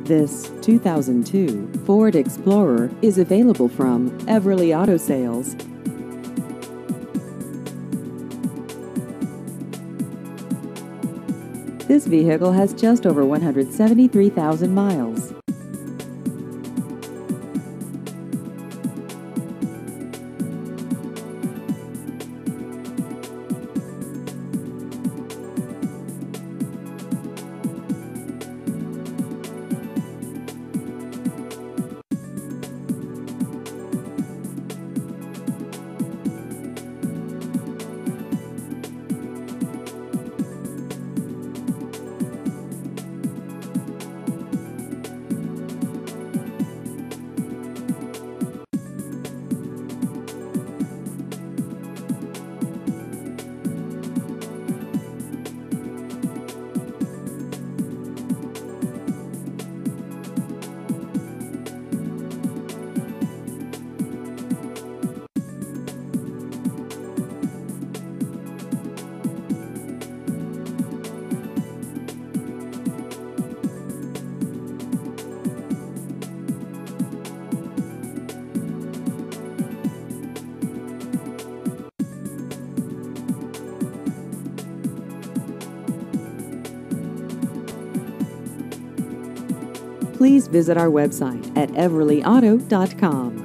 This 2002 Ford Explorer is available from Everly Auto Sales. This vehicle has just over 173,000 miles. Please visit our website at everlyauto.com.